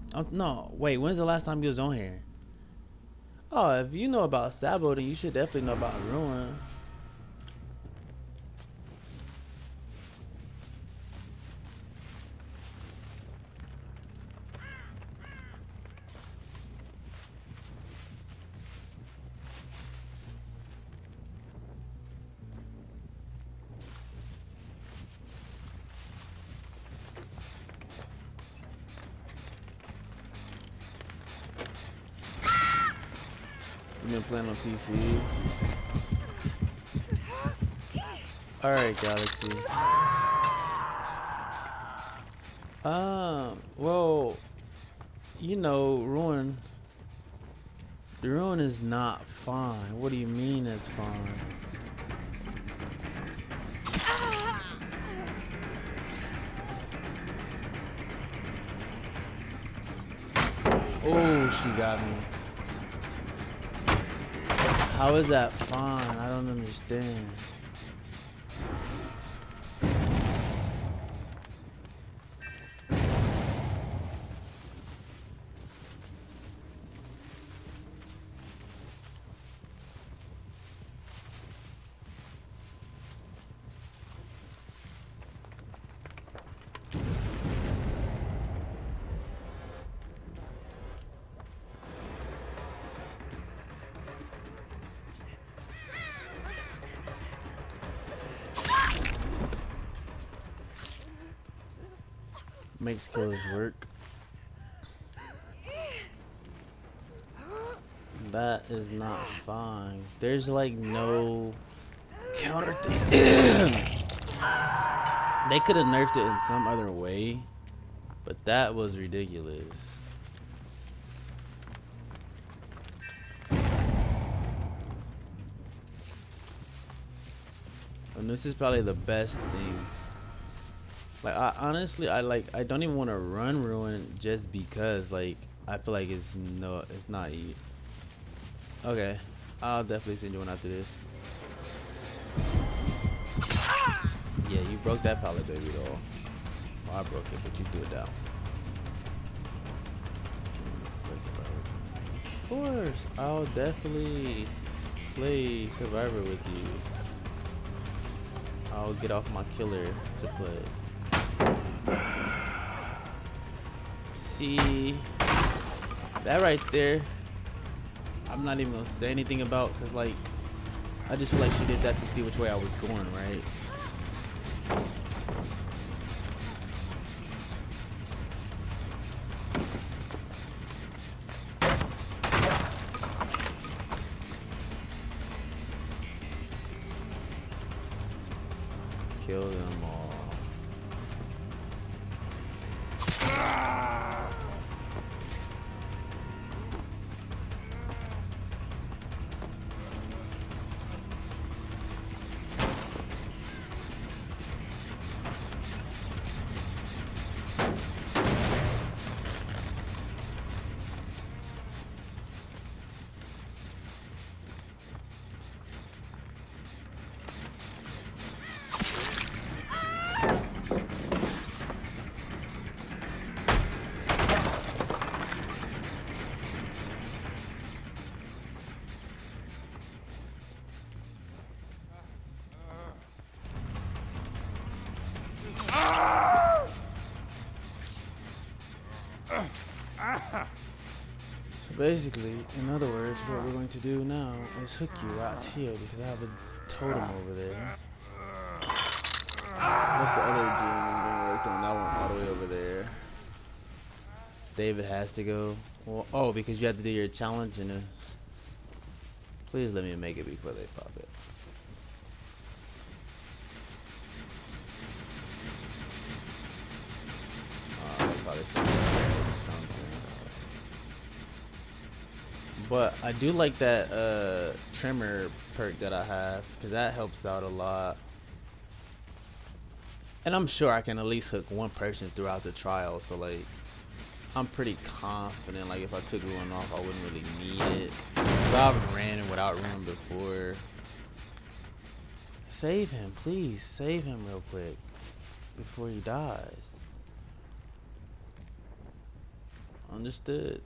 Oh, no, wait. When's the last time you was on here? Oh, if you know about Sabo, then you should definitely know about Ruin. You been playing on PC? All right, Galaxy. Well, you know, Ruin. The Ruin is not fine. What do you mean it's fine? Oh, she got me. How is that fine? I don't understand. Makes killers work. That is not fine. There's like no counter thing. They could have nerfed it in some other way, but that was ridiculous. And this is probably the best thing. Like I honestly, I don't even want to run Ruin just because like I feel like it's not. Okay, I'll definitely send you one after this. Yeah, you broke that pallet, baby doll. Well, I broke it, but you threw it down. Of course, I'll definitely play Survivor with you. I'll get off my killer to play. See, that right there, I'm not even gonna say anything about, cause like, I just feel like she did that to see which way I was going, right? Kill them all. So basically, in other words, what we're going to do now is hook you right here because I have a totem over there. What's the other gym I'm going to work on? That one all the way over there. David has to go. Well, oh, because you have to do your challenge and please let me make it before they pop it. Probably something. But I do like that trimmer perk that I have because that helps out a lot. And I'm sure I can at least hook one person throughout the trial. So like, I'm pretty confident. Like if I took one off, I wouldn't really need it. But I've ran without Ruin before. Save him, please. Save him real quick before he dies. Understood.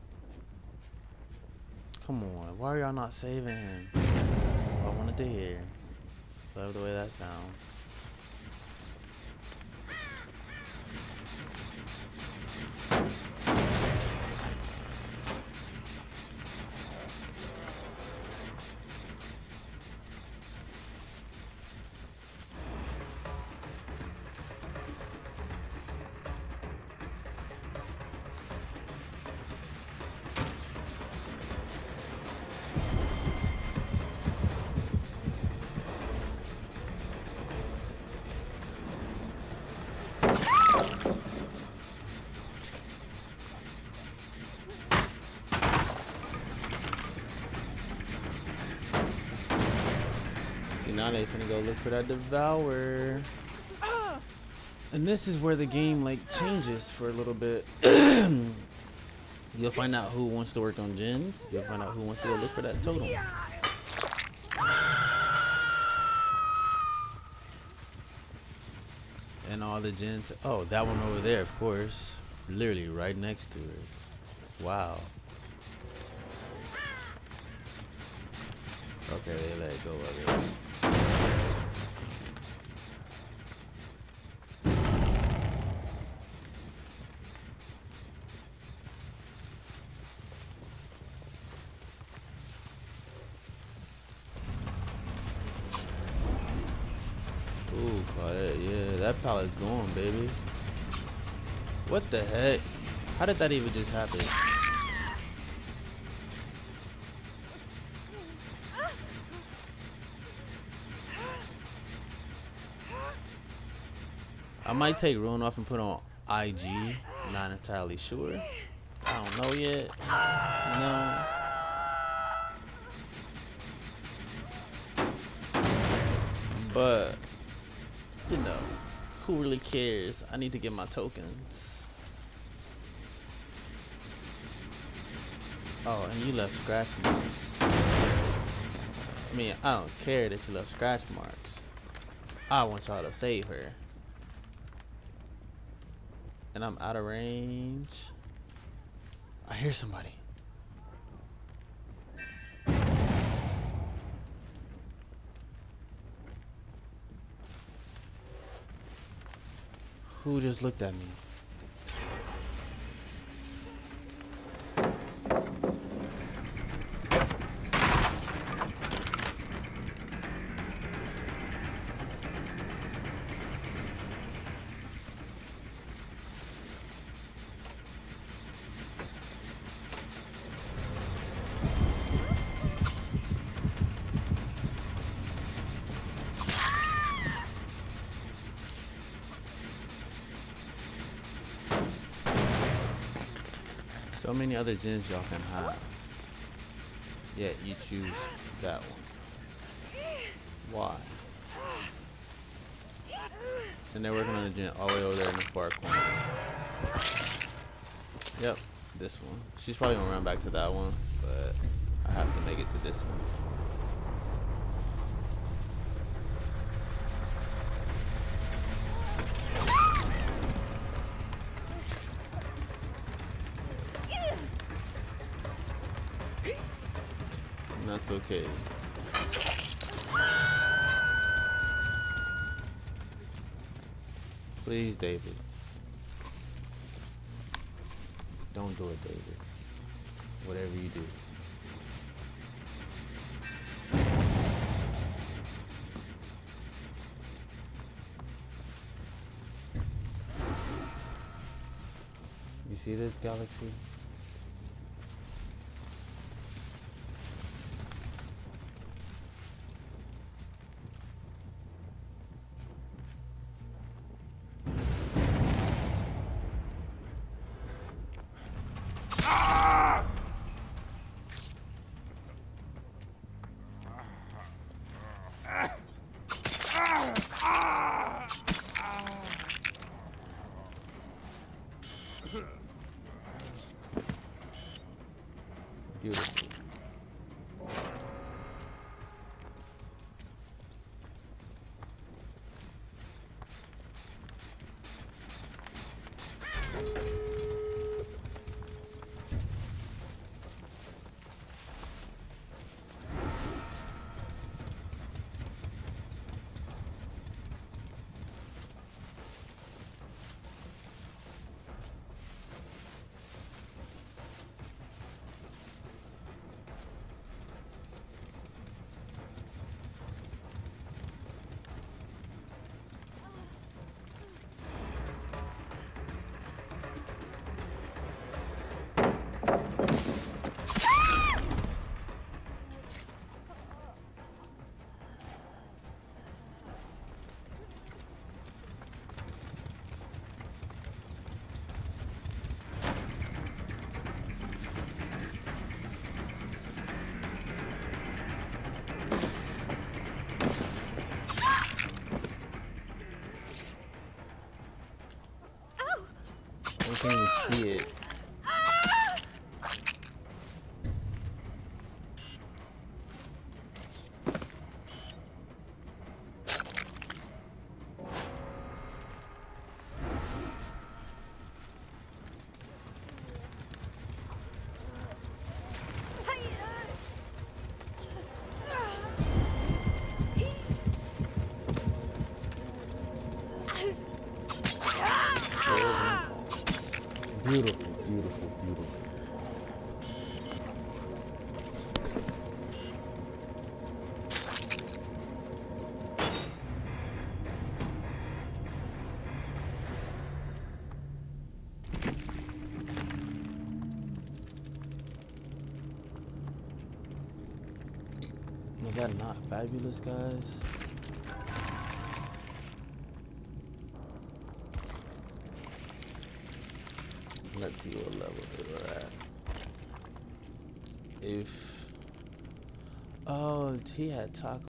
Come on, why are y'all not saving him? That's what I wanted to hear. Love the way that sounds. Now they finna go look for that Devour. And this is where the game like changes for a little bit. You'll find out who wants to work on gens. You'll find out who wants to go look for that totem. And all the gens. Oh, that one over there, of course. Literally right next to it. Wow. Okay, they let go of it. Ooh, yeah, that pallet's going, baby. What the heck? How did that even just happen? I might take Ruin off and put on IG. Not entirely sure. I don't know yet. No. But you know, who really cares? I need to get my tokens. Oh, and you left scratch marks. I mean, I don't care that you left scratch marks. I want y'all to save her. And I'm out of range. I hear somebody. Who just looked at me? So many other gens y'all can have. Yet you choose that one. Why? And they're working on the gen all the way over there in the far corner. Yep, this one. She's probably gonna run back to that one, but I have to make it to this one. That's okay. Please, David. Don't do it, David. Whatever you do. You see this galaxy? Beautiful. can't even see it. Beautiful, beautiful, beautiful. Was that not fabulous, guys? Let's see what level they were at. If oh, he had taco.